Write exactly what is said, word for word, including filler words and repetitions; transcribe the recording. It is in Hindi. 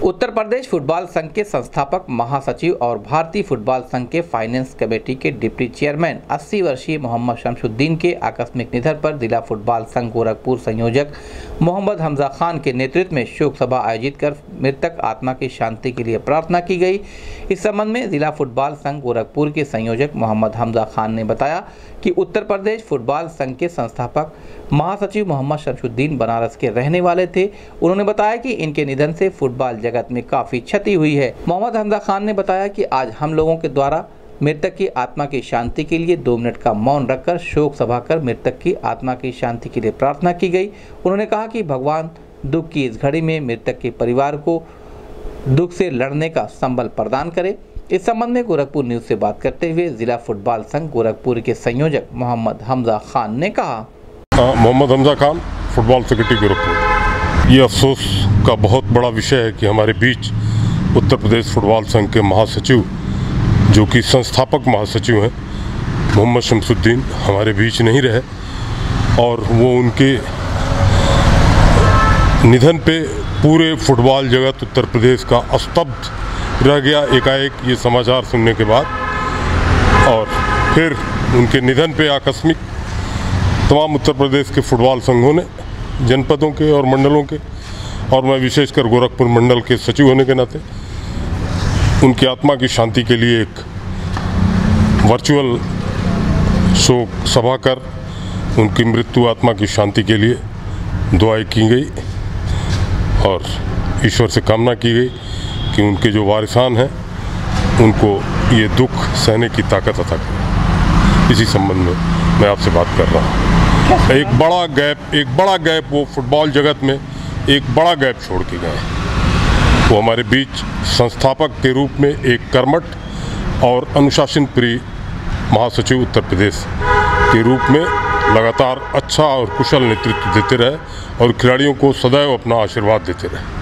उत्तर प्रदेश फुटबॉल संघ के संस्थापक महासचिव और भारतीय फुटबॉल संघ के फाइनेंस कमेटी के डिप्टी चेयरमैन अस्सी वर्षीय मोहम्मद शमशुद्दीन के आकस्मिक निधन पर जिला फुटबॉल संघ गोरखपुर संयोजक मोहम्मद हमजा खान के नेतृत्व में शोक सभा आयोजित कर मृतक आत्मा की शांति के लिए प्रार्थना की गई। इस संबंध में जिला फुटबॉल संघ गोरखपुर के संयोजक मोहम्मद हमजा खान ने बताया कि उत्तर प्रदेश फुटबॉल संघ के संस्थापक महासचिव मोहम्मद शमशुद्दीन बनारस के रहने वाले थे। उन्होंने बताया कि इनके निधन से फुटबॉल जगत में काफी क्षति हुई है। मोहम्मद हमजा खान ने बताया कि आज हम लोगों के द्वारा मृतक की आत्मा की शांति के लिए दो मिनट का मौन रखकर शोक सभा कर मृतक की आत्मा की शांति के लिए प्रार्थना की गई। उन्होंने कहा कि भगवान दुख की इस घड़ी में मृतक के परिवार को दुख से लड़ने का संबल प्रदान करे। इस संबंध में गोरखपुर न्यूज से बात करते हुए जिला फुटबॉल संघ गोरखपुर के संयोजक मोहम्मद हमजा खान ने कहा, मोहम्मद हमजा खान, फुटबॉल सेक्रेटरी गोरखपुर। ये अफसोस का बहुत बड़ा विषय है कि हमारे बीच उत्तर प्रदेश फुटबॉल संघ के महासचिव, जो कि संस्थापक महासचिव हैं, मोहम्मद शमशुद्दीन हमारे बीच नहीं रहे और वो उनके निधन पे पूरे फुटबॉल जगत उत्तर प्रदेश का स्तब्ध रह गया एकाएक ये समाचार सुनने के बाद। और फिर उनके निधन पे आकस्मिक तमाम उत्तर प्रदेश के फुटबॉल संघों ने, जनपदों के और मंडलों के, और मैं विशेषकर गोरखपुर मंडल के सचिव होने के नाते उनकी आत्मा की शांति के लिए एक वर्चुअल शोक सभा कर उनकी मृत्यु आत्मा की शांति के लिए दुआएं की गई और ईश्वर से कामना की गई कि उनके जो वारिसान हैं उनको ये दुख सहने की ताकत अता करे। इसी संबंध में मैं आपसे बात कर रहा हूँ। एक बड़ा गैप एक बड़ा गैप वो फुटबॉल जगत में एक बड़ा गैप छोड़ के गए। वो हमारे बीच संस्थापक के रूप में एक कर्मठ और अनुशासन प्रिय महासचिव उत्तर प्रदेश के रूप में लगातार अच्छा और कुशल नेतृत्व देते रहे और खिलाड़ियों को सदैव अपना आशीर्वाद देते रहे।